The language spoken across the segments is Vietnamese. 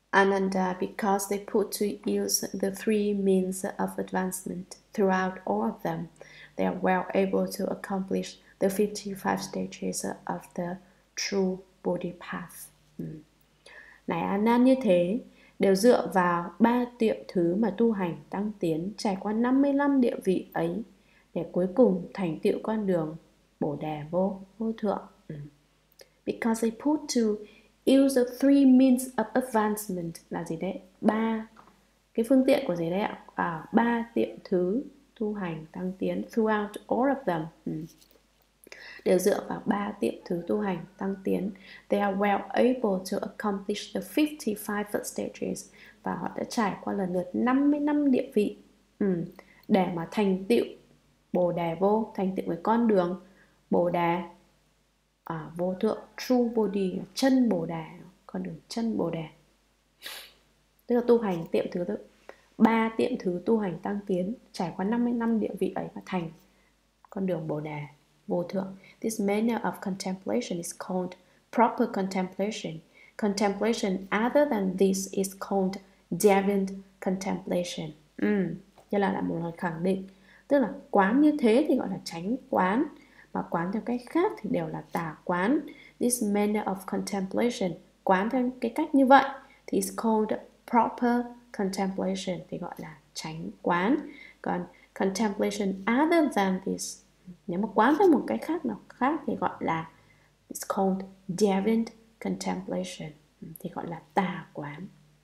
Ananda, because they put to use the three means of advancement throughout all of them, they are well able to accomplish the 55 stages of the true Bodhi path. Này A Nan, như thế đều dựa vào ba tiệm thứ mà tu hành tăng tiến trải qua 55 địa vị ấy để cuối cùng thành tựu con đường Bồ đề vô thượng. Because they put to use the three means of advancement là gì đấy? Ba cái phương tiện của gì đấy ạ? Ba tiệm thứ tu hành tăng tiến throughout all of them. Đều dựa vào ba tiệm thứ tu hành tăng tiến. They are well able to accomplish the 55 first stages, và họ đã trải qua lần lượt 55 địa vị để mà thành tựu Bồ đề vô, thành tựu cái con đường Bồ đề vô thượng, true Bodhi, chân Bồ đề, con đường chân Bồ đề. Tức là tu hành tiệm thứ ba tiệm thứ tu hành tăng tiến trải qua 55 địa vị ấy và thành con đường Bồ đề vô thượng. This manner of contemplation is called proper contemplation. Contemplation other than this is called deviant contemplation. Như là một lời khẳng định. Tức là quán như thế thì gọi là chánh quán, mà quán theo cách khác thì đều là tà quán. This manner of contemplation, quán theo cái cách như vậy thì is called proper contemplation, thì gọi là chánh quán. Còn contemplation other than this, nếu mà quán theo một cách khác nào khác thì gọi là it's called deviant contemplation, thì gọi là tà quán.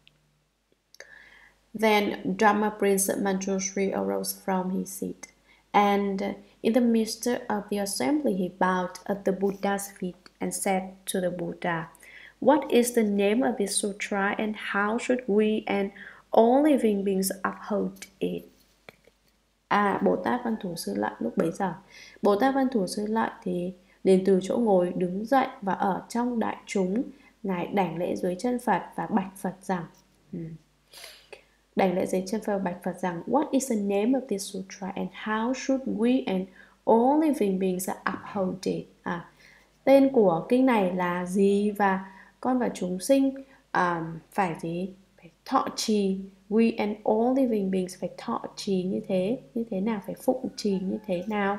Then Dharma Prince Manjushri arose from his seat, and in the midst of the assembly he bowed at the Buddha's feet and said to the Buddha, "What is the name of this sutra, and how should we and all living beings uphold it?" Bồ Tát Văn Thủ Sư Lợi lúc bấy giờ, Bồ Tát Văn Thủ Sư Lợi thì liền từ chỗ ngồi đứng dậy, và ở trong đại chúng ngài đảnh lễ dưới chân Phật và bạch Phật rằng đảnh lễ dưới chân Phật bạch Phật rằng What is the name of this sutra, and how should we and all living beings uphold it? Tên của kinh này là gì, và con và chúng sinh phải gì? Phải thọ trì. We and all living beings phải thọ trì như thế nào, phải phụng trì như thế nào.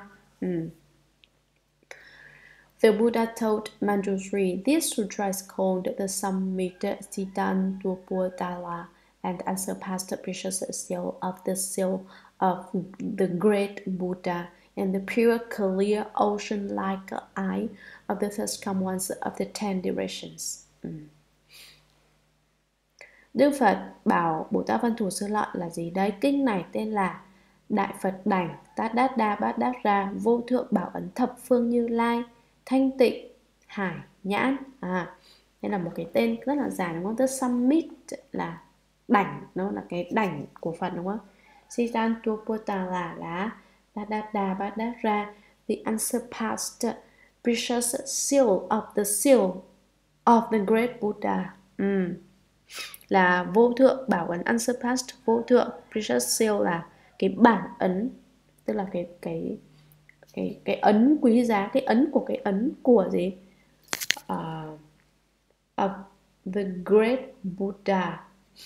The Buddha told Manjushri, this sutra is called the Sammita Siddhantapodala, and unsurpassed precious seal of the great Buddha, and the pure clear ocean-like eye of the first come ones of the 10 directions. Đức Phật bảo Bồ Tát Văn Thủ Sư Lợi là gì đấy? Kinh này tên là Đại Phật Đảnh Tát Đát Đa Bát Đát Ra Vô Thượng Bảo Ấn Thập Phương Như Lai Thanh Tịnh Hải Nhãn. Đây là một cái tên rất là dài đúng không? Tức summit là đảnh, nó là cái đảnh của Phật đúng không? Siddhantapodala là Tát Đát Đa Bát Đát Ra, the unsurpassed precious seal of the great Buddha. Là vô thượng bảo ấn, unsurpassed vô thượng, precious seal là cái bản ấn, tức là cái ấn quý giá, cái ấn của gì? Of the great Buddha,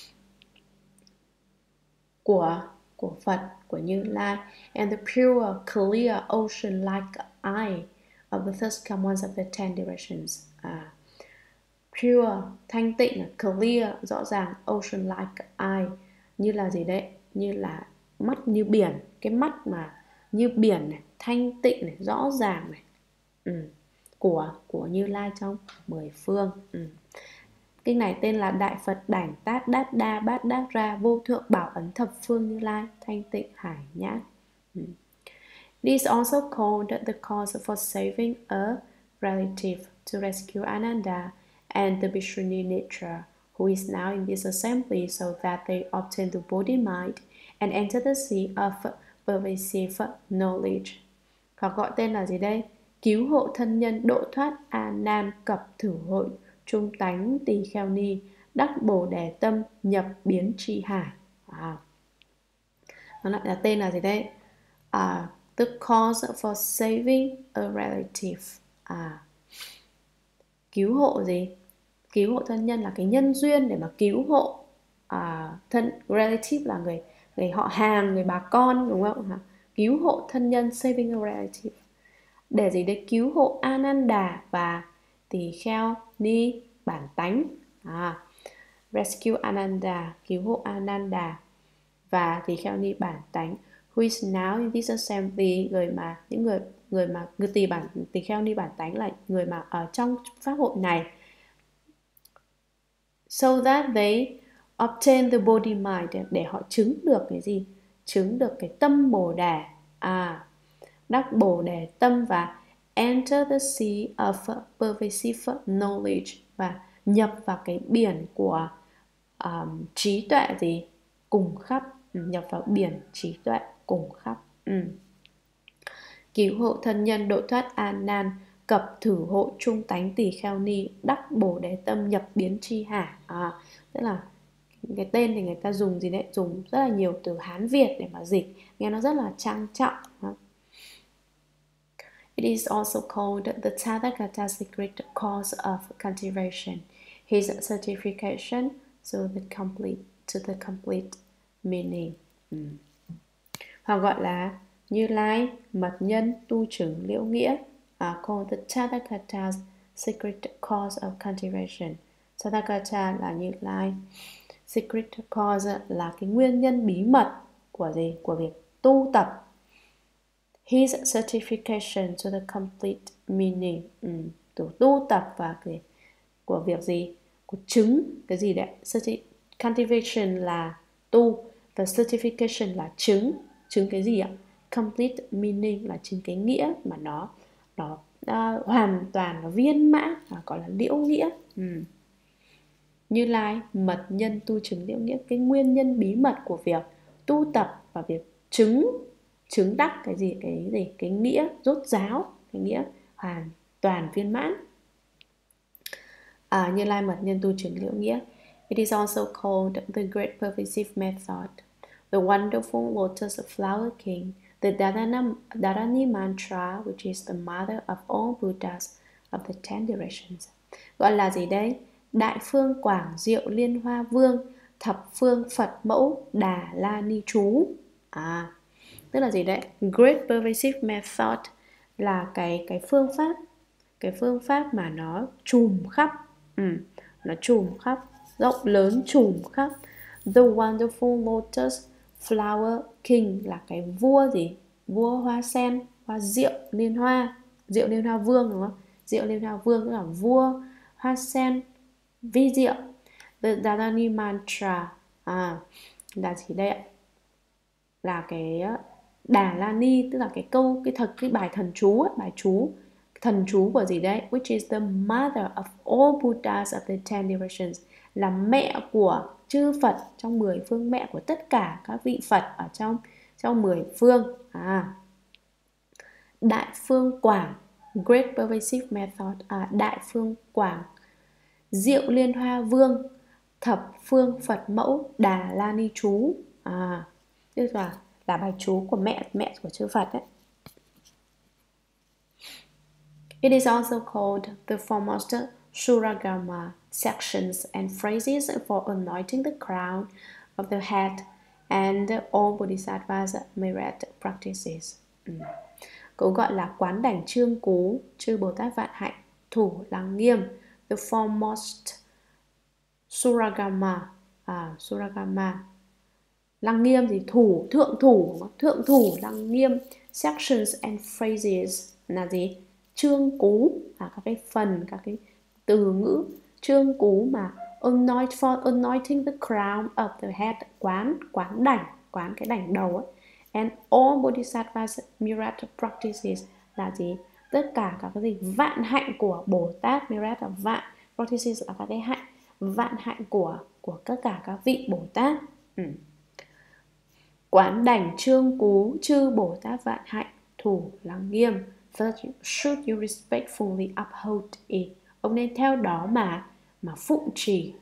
của Phật, của Như Lai, and the pure clear ocean like eye of the first come ones of the 10 directions. Pure, thanh tịnh, clear, rõ ràng, ocean like eye, như là gì đấy? Như là mắt như biển, cái mắt mà như biển này, thanh tịnh này, rõ ràng này, của Như Lai trong 10 phương. Kinh này tên là Đại Phật Đảnh Tát Đát Đa Bát Đát Ra Vô Thượng Bảo Ấn Thập Phương Như Lai Thanh Tịnh Hải Nhãn. This is also called the cause for saving a relative, to rescue Ananda and the Bhikshuni Nitra, who is now in this assembly, so that they obtain the Bodhi mind and enter the sea of pervasive knowledge. Hoặc gọi tên là gì đây? Cứu hộ thân nhân, độ thoát A Nan cập thử hội, trung tánh tỳ kheo ni, đắc bồ đề tâm, nhập biến tri hải. Nó lại là tên là gì đây? The cause for saving a relative. Cứu hộ gì? Cứu hộ thân nhân là cái nhân duyên để mà cứu hộ thân relative là người họ hàng, người bà con, đúng không? Cứu hộ thân nhân, saving a relative. Để gì? Để cứu hộ Ananda và tỳ kheo ni bản tánh. Rescue Ananda, cứu hộ Ananda và tỳ kheo ni bản tánh. Who is now in this assembly, người tỳ kheo ni bản tánh là người mà ở trong pháp hội này. So that they obtain the body mind, để họ chứng được cái gì? Chứng được cái tâm bồ đề, đắc bồ đề tâm và enter the sea of pervasive knowledge, và nhập vào cái biển của trí tuệ gì? Cùng khắp. Nhập vào biển trí tuệ cùng khắp. Cứu hộ thân nhân, độ thoát an nan, cập thử hộ trung tánh tỳ kheo ni, đắc bồ đề tâm, nhập biến tri hả. Tức là cái tên thì người ta dùng gì đấy, dùng rất là nhiều từ Hán Việt để mà dịch, nghe nó rất là trang trọng. It is also called the Tathagata secret cause of cultivation, his certification to the complete meaning. Hoặc gọi là Như Lai mật nhân tu chứng liễu nghĩa, called the Tathagata's secret cause of cultivation. Tathagata là Như Lai, secret cause là cái nguyên nhân bí mật của gì? Của việc tu tập. His certification to the complete meaning, tu tập và cái của việc gì? Của chứng cái gì đấy? Cultivation là tu và certification là chứng cái gì ạ? Complete meaning là chứng cái nghĩa mà nó hoàn toàn, nó viên mãn, gọi là liễu nghĩa. Như Lai mật nhân tu chứng liễu nghĩa, cái nguyên nhân bí mật của việc tu tập và việc chứng đắc cái gì? Cái nghĩa rốt ráo, cái nghĩa hoàn toàn viên mãn. Như Lai mật nhân tu chứng liễu nghĩa. It is also called the Great Pervasive Method, the Wonderful Lotus Flower King, the Dharani Mantra, which is the mother of all Buddhas of the 10 directions. Gọi là gì đây? Đại phương quảng diệu liên hoa vương, thập phương Phật mẫu Đà La Ni chú. Tức là gì đấy? Great Pervasive Method là cái phương pháp mà nó trùm khắp, nó trùm khắp, rộng lớn, trùm khắp. The Wonderful Lotus Flower King là cái vua gì? Vua hoa sen, hoa diệu liên hoa vương, đúng không? Diệu liên hoa vương tức là vua hoa sen vi diệu. The Dharani Mantra là gì đây ạ? Là cái Đà La Ni, tức là cái bài thần chú ấy, thần chú của gì đấy? Which is the mother of all Buddhas of the 10 directions, là mẹ của chư Phật trong 10 phương, mẹ của tất cả các vị Phật ở trong 10 phương. Đại phương quảng, Great Pervasive Method, đại phương quảng diệu liên hoa vương, thập phương Phật mẫu Đà La Ni chú. Tức là bài chú của mẹ của chư Phật ấy. It is also called the foremost Suragama sections and phrases for anointing the crown of the head and all Bodhisattvas merit practices. Cũng gọi là quán đảnh trương cú, chư Bồ Tát vạn hạnh, thủ lăng nghiêm, the foremost Suragama, Suragama. Lăng nghiêm thì thượng thủ lăng nghiêm. Sections and phrases là gì? Chương cú, các cái phần, các cái từ ngữ chương cú mà for anointing the crown of the head, quán cái đảnh đầu ấy. And all Bodhisattvas merit practices là gì? Tất cả các cái gì vạn hạnh của Bồ Tát, merit là vạn, practices là các cái hạnh, vạn hạnh của tất cả các vị Bồ Tát. Quán đảnh trương cú chư Bồ Tát vạn hạnh, thủ lăng nghiêm. Should you respectfully uphold it? Ông nên theo đó mà phụng trì.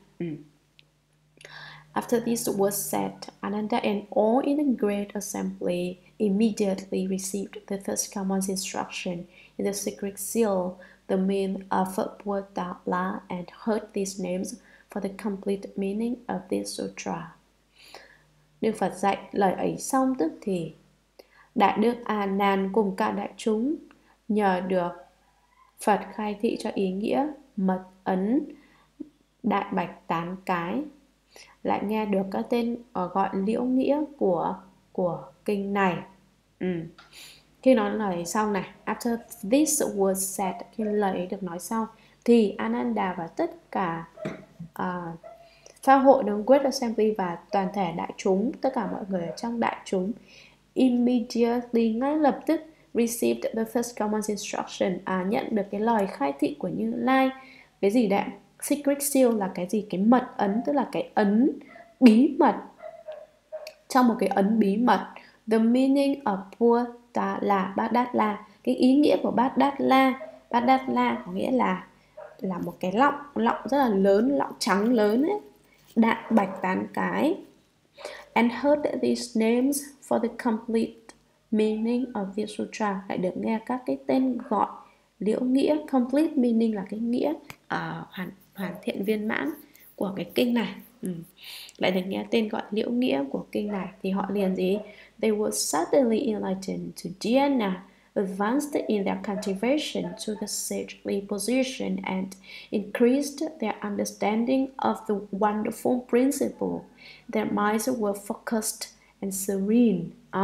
After this was said, Ananda and all in the great assembly immediately received the first command's instruction in the secret seal the meaning of Buddha and heard these names for the complete meaning of this sutra. Đức Phật dạy lời ấy xong tức thì Đại đức A Nan cùng cả đại chúng nhờ được Phật khai thị cho ý nghĩa mật ấn Đại Bạch Tán Cái, lại nghe được các tên gọi liễu nghĩa của kinh này. Khi nói lời ấy xong này, after this was said, khi lời ấy được nói xong thì Ananda và tất cả Pháp hội đường Great Assembly và toàn thể đại chúng, tất cả mọi người ở trong đại chúng, immediately, ngay lập tức, received the first common instruction, nhận được cái lời khai thị của Như Lai. Cái gì đấy? Secret seal là cái gì? Cái mật ấn, tức là cái ấn bí mật. Trong một cái ấn bí mật, the meaning of Buddha là Bát Đát La. Cái ý nghĩa của Bát Đát La có nghĩa là một cái lọng rất là lớn, lọng trắng lớn ấy, Đại Bạch Tán Cái. And heard these names for the complete meaning of this sutra, lại được nghe các cái tên gọi liễu nghĩa. Complete meaning là cái nghĩa hoàn thiện viên mãn của cái kinh này. Lại được nghe tên gọi liễu nghĩa của kinh này thì họ liền gì? They were suddenly enlightened to dhyana, advanced in their cultivation to the sagely position, and increased their understanding of the wonderful principle. Their minds were focused and serene.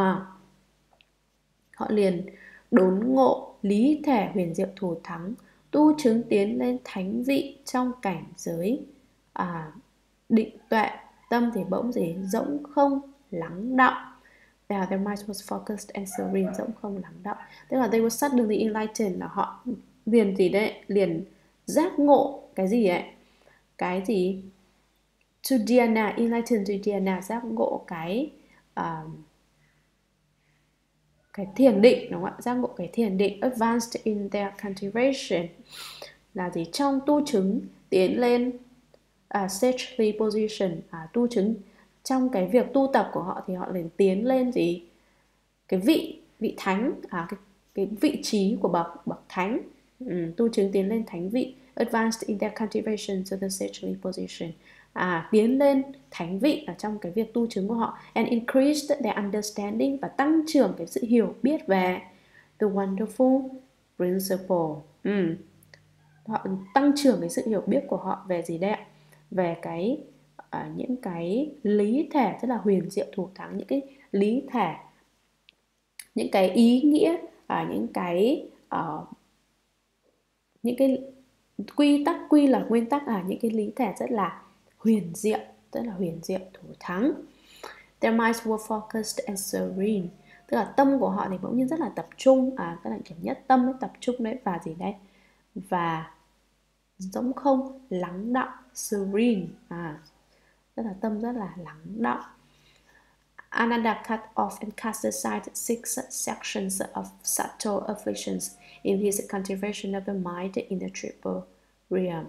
Họ liền đốn ngộ lý thể huyền diệu thù thắng, tu chứng tiến lên thánh vị trong cảnh giới định tuệ. Tâm thì bỗng gì? Rỗng không, lắng đọng. Their mind was focused and serene, rỗng không, lắng đọng. Tức là they were suddenly enlightened, là họ liền gì đấy? Liền giác ngộ cái gì ấy? Cái gì? To dhyana, enlightened to dhyana, giác ngộ cái thiền định, đúng không ạ? Giác ngộ cái thiền định. Advanced in their cultivation là gì? Trong tu chứng tiến lên sagely position, tu chứng trong cái việc tu tập của họ thì họ liền tiến lên gì? Cái vị thánh, cái vị trí của bậc thánh. Tu chứng tiến lên thánh vị. Advanced in their cultivation to the sagely position, tiến lên thánh vị ở trong cái việc tu chứng của họ. And increased their understanding, và tăng trưởng cái sự hiểu biết về the wonderful principle. Họ tăng trưởng cái sự hiểu biết của họ về gì đấy ạ? Về cái những cái lý thể rất là huyền diệu thù thắng, những cái lý thể, những cái ý nghĩa, những cái quy tắc, quy là nguyên tắc, những cái lý thể rất là huyền diệu thù thắng. Their minds were focused and serene, tức là tâm của họ thì bỗng nhiên rất là tập trung, tức là kiểu nhất tâm, tập trung đấy, và gì đấy, và rỗng không, lắng đọng, serene, tức là tâm rất là lắng đọng. Ananda cut off and cast aside 6 sections of subtle afflictions in his cultivation of the mind in the triple realm.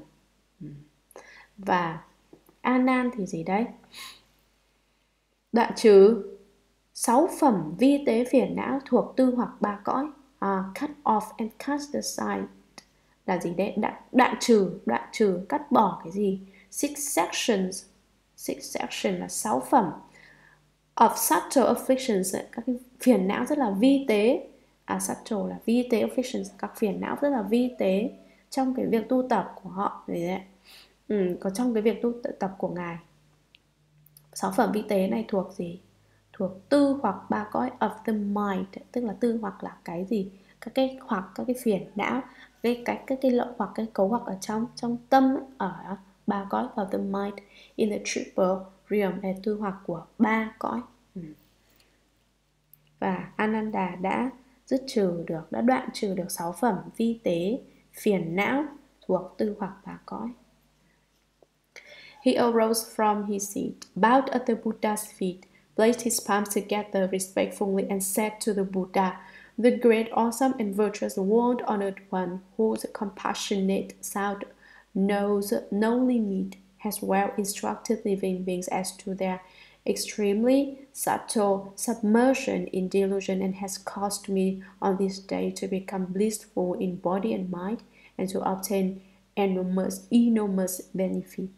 Và Anan thì gì đấy? Đoạn trừ 6 phẩm vi tế phiền não thuộc tư hoặc 3 cõi. Cut off and cast aside là gì đấy? Đoạn trừ, cắt bỏ cái gì? 6 sections là 6 phẩm. Of subtle afflictions, các cái phiền não rất là vi tế. Subtle là vi tế, afflictions, các phiền não rất là vi tế trong cái việc tu tập của họ. Có trong cái việc tu tập của Ngài. 6 phẩm vi tế này thuộc gì? Thuộc tư hoặc 3 cõi of the mind, tức là tư hoặc là cái gì? Các cái phiền não, các cái lậu hoặc cái cấu hoặc ở trong tâm, ở 3 cõi of the mind in the triple realm, là tư hoặc của 3 cõi. Và Ananda đã đoạn trừ được 6 phẩm vi tế phiền não thuộc tư hoặc 3 cõi. He arose from his seat, bowed at the Buddha's feet, placed his palms together respectfully, and said to the Buddha, "The great, awesome, and virtuous world-honored one, whose compassionate sound knows no limit, has well instructed living beings as to their extremely subtle submersion in delusion, and has caused me on this day to become blissful in body and mind, and to obtain enormous benefit.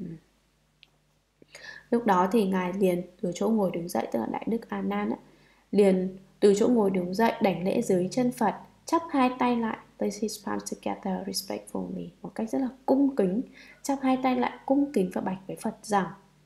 Lúc đó thì Ngài liền từ chỗ ngồi đứng dậy, tức là Đại Đức A Nan liền từ chỗ ngồi đứng dậy đảnh lễ dưới chân Phật, chắp hai tay lại, place his palms together respectfully, một cách rất là cung kính, chắp hai tay lại cung kính và bạch với Phật rằng: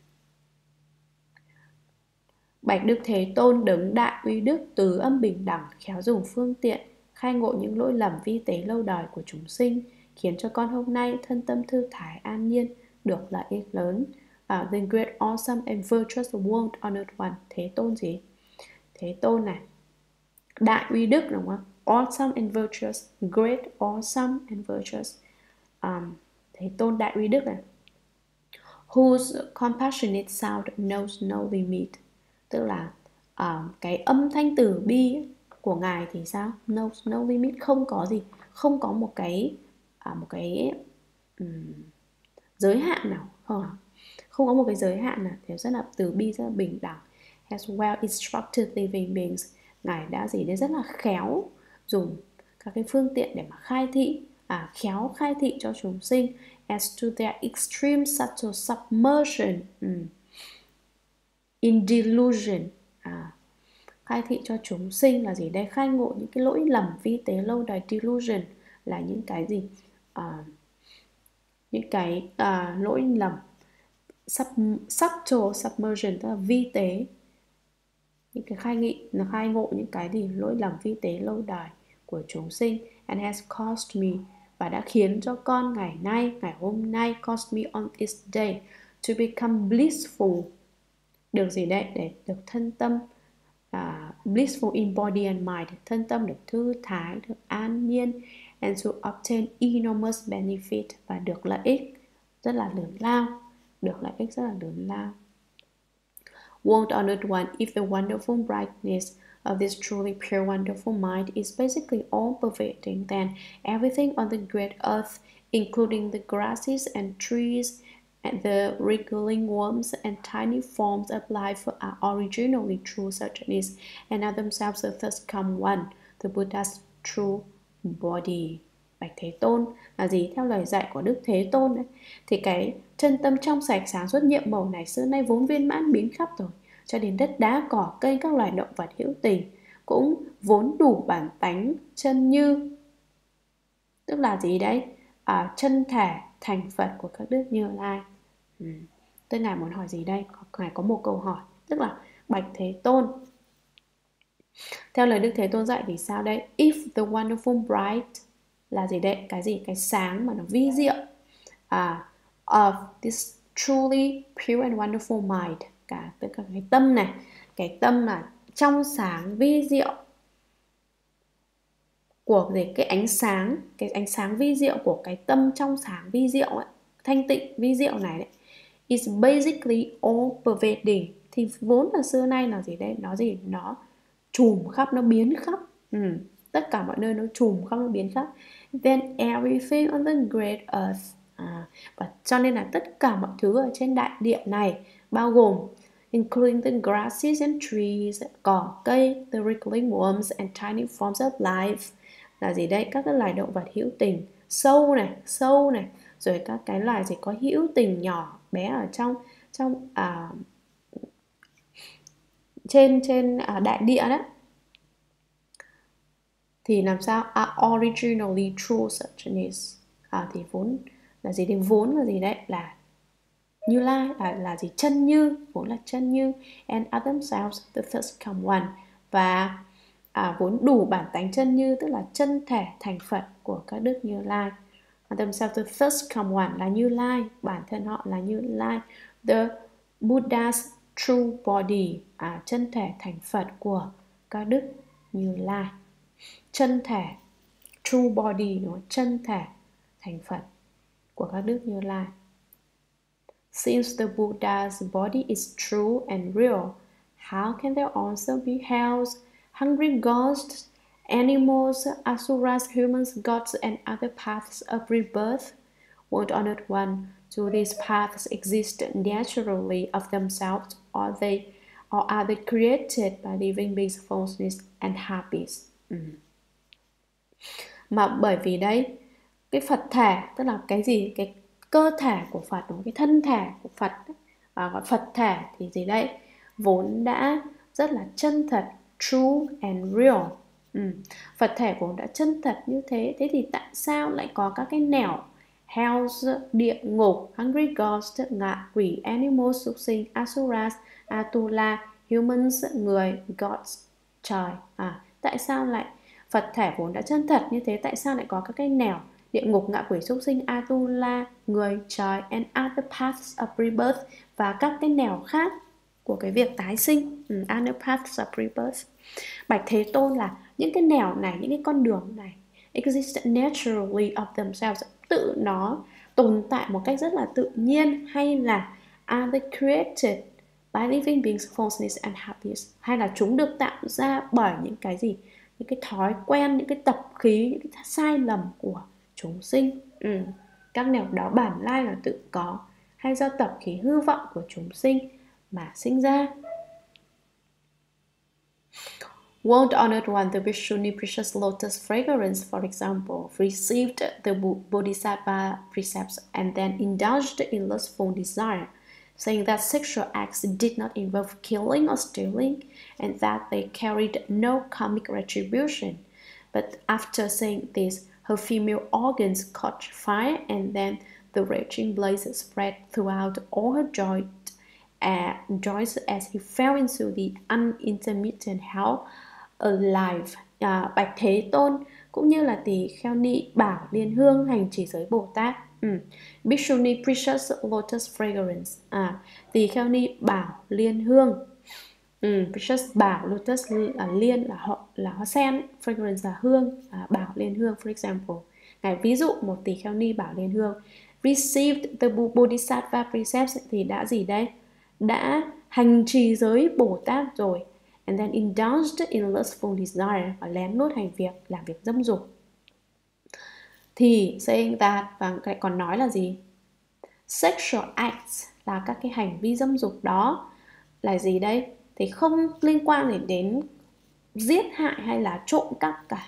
Bạch Đức Thế Tôn đấng đại uy đức, từ âm bình đẳng, khéo dùng phương tiện khai ngộ những lỗi lầm vi tế lâu đời của chúng sinh, khiến cho con hôm nay thân tâm thư thái an nhiên, được lợi ích lớn. The great, awesome and virtuous world honored one. Thế Tôn gì? Thế Tôn này, đại uy đức, đúng không? Awesome and virtuous, great, awesome and virtuous. Thế Tôn đại uy đức này. Whose compassionate sound knows no limit. Tức là cái âm thanh từ bi của Ngài thì sao? Knows no limit, không có gì, không có một cái giới hạn nào, không có một cái giới hạn nào, thì rất là từ bi, rất là bình đẳng. Has well instructed living beings. Ngài đã gì đấy rất là khéo dùng các cái phương tiện để mà khai thị, khéo khai thị cho chúng sinh. As to their extreme subtle submersion in delusion. Khai thị cho chúng sinh là gì đây? Khai ngộ những cái lỗi lầm vi tế lâu đời. Delusion là những cái gì? Những cái lỗi lầm. Subtle submersion tức là vi tế, những cái khai ngộ những cái gì lỗi lầm vi tế lâu đời của chúng sinh. And has caused me, và đã khiến cho con ngày hôm nay, caused me on this day to become blissful, được gì đấy? Để được thân tâm blissful in body and mind, thân tâm được thư thái, được an nhiên. And to obtain enormous benefit, và được lợi ích rất là lớn lao, được lợi ích rất là lớn lao. Won't honored one, if the wonderful brightness of this truly pure wonderful mind is basically all pervading, then everything on the great earth, including the grasses and trees and the wriggling worms and tiny forms of life, are originally true subjects and are themselves thus come one, the Buddha's true body. Bạch Thế Tôn là gì? Theo lời dạy của Đức Thế Tôn ấy, thì cái chân tâm trong sạch sáng suốt nhiệm màu này xưa nay vốn viên mãn biến khắp rồi, cho đến đất đá cỏ cây các loài động vật hữu tình cũng vốn đủ bản tánh chân như, tức là gì đấy? Chân thể thành Phật của các đức Như Lai. Tôi Ngài muốn hỏi gì đây? Ngài có một câu hỏi, tức là Bạch Thế Tôn, theo lời Đức Thế Tôn dạy thì sao đây? If the wonderful bright là gì đấy? Cái gì? Cái sáng mà nó vi diệu of this truly pure and wonderful mind, tất cả cái tâm này, cái tâm là trong sáng vi diệu của cái ánh sáng vi diệu của cái tâm trong sáng vi diệu ấy, thanh tịnh vi diệu này đấy, is basically all pervading, thì vốn là xưa nay là gì đây? Nó trùm khắp, nó biến khắp, tất cả mọi nơi nó trùm khắp, nó biến khắp. Then everything on the great earth, và cho nên là tất cả mọi thứ ở trên đại địa này, bao gồm including the grasses and trees, cỏ cây, the wriggling worms and tiny forms of life, là gì đây? Các cái loài động vật hữu tình, sâu này, rồi các cái loài gì có hữu tình nhỏ bé ở trên đại địa đó, thì làm sao? Originally true suchness, thì vốn là gì? Vốn là gì đấy? Là Như Lai, là gì? Chân như, vốn là chân như. And are themselves the thus come one, và vốn đủ bản tánh chân như, tức là chân thể thành Phật của các đức Như Lai. And themselves the thus come one là Như Lai, bản thân họ là Như Lai. The Buddha's true body, chân thể thành Phật của các đức Như Lai. Chân thể, true body, đúng không? Chân thể thành Phật của các đức Như Lai. Since the Buddha's body is true and real, how can there also be hells, hungry ghosts, animals, asuras, humans, gods, and other paths of rebirth? Won't honored one, do these paths exist naturally of themselves, or are they created by living beings' falseness and habits? Mà bởi vì đấy, cái Phật thể tức là cái gì, cái cơ thể của Phật, cái thân thể của Phật, gọi Phật thể thì gì đây, vốn đã rất là chân thật, true and real. Phật thể vốn đã chân thật như thế, thế thì tại sao lại có các cái nẻo Hells, địa ngục, hungry ghost, ngạ quỷ, animals, súc sinh, asuras, atula, humans, người, gods, trời. Tại sao lại Phật thể vốn đã chân thật như thế, tại sao lại có các cái nẻo địa ngục, ngạ quỷ, súc sinh, atula, người, trời, and other paths of rebirth, và các cái nẻo khác của cái việc tái sinh, other paths of rebirth. Bạch Thế Tôn là những cái nẻo này, những cái con đường này exist naturally of themselves, tự nó tồn tại một cách rất là tự nhiên, hay là are they created by living beings falseness and happiness, hay là chúng được tạo ra bởi những cái gì, những cái thói quen, những cái tập khí, những cái sai lầm của chúng sinh. Các nẻo đó bản lai là tự có, hay do tập khí hư vọng của chúng sinh mà sinh ra. World Honored One, the Vishnu Precious Lotus Fragrance, for example, received the Bodhisattva precepts and then indulged in lustful desire, saying that sexual acts did not involve killing or stealing, and that they carried no karmic retribution. But after saying this, her female organs caught fire, and then the raging blaze spread throughout all her joints as he fell into the unintermittent hell alive. Bạch Thế Tôn cũng như là tỳ kheo ni Bảo Liên Hương hành trì giới Bồ Tát. Bhikshuni Precious Lotus Fragrance, tỳ kheo ni Bảo Liên Hương. Precious Bảo, Lotus là liên là hoa sen, fragrance là hương, Bảo Liên Hương. For example, ngài ví dụ một tỳ kheo ni Bảo Liên Hương received the Bodhisattva precepts thì đã gì đây? Đã hành trì giới Bồ Tát rồi, and then indulged in lustful desire, và lén lút hành việc, làm việc dâm dục. Thì saying that, và lại còn nói là gì? Sexual acts là các cái hành vi dâm dục đó là gì đây? Thì không liên quan đến giết hại hay là trộm cắp cả.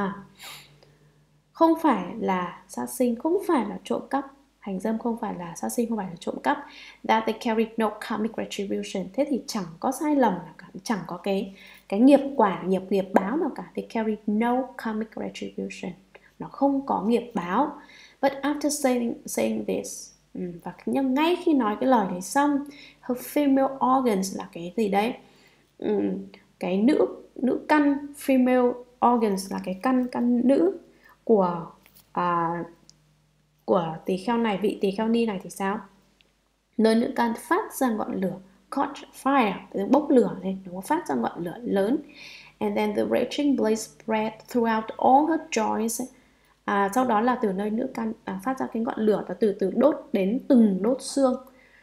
Không phải là sát sinh, không phải là trộm cắp. Hành dâm không phải là sát sinh, không phải là trộm cắp. That they carried no karmic retribution. Thế thì chẳng có sai lầm nào cả, chẳng có cái nghiệp quả, nghiệp báo nào cả. They carried no karmic retribution. Nó không có nghiệp báo. But after saying this, và ngay khi nói cái lời này xong, her female organs là cái gì đấy? Cái nữ căn, female organs là cái căn nữ của tỳ kheo này, vị tỳ kheo ni này thì sao? Nơi nữ căn phát ra ngọn lửa, caught fire, bốc lửa lên, nó phát ra ngọn lửa lớn. And then the raging blaze spread throughout all her joints. Sau đó là từ nơi nữ căn phát ra cái ngọn lửa, và từ đốt đến từng đốt xương.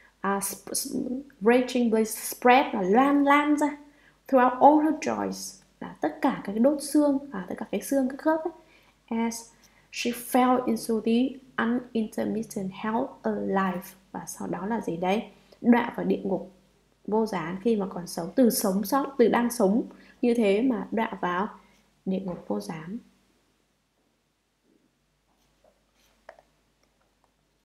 Raging blaze spread là lan ra throughout all her joints, là tất cả các cái đốt xương, tất cả cái xương, các khớp ấy. As she fell into the unintermittent hell alive, và sau đó là gì đấy? Đọa vào địa ngục vô gián khi mà còn sống, từ sống sót, từ đang sống như thế mà đọa vào địa ngục vô gián.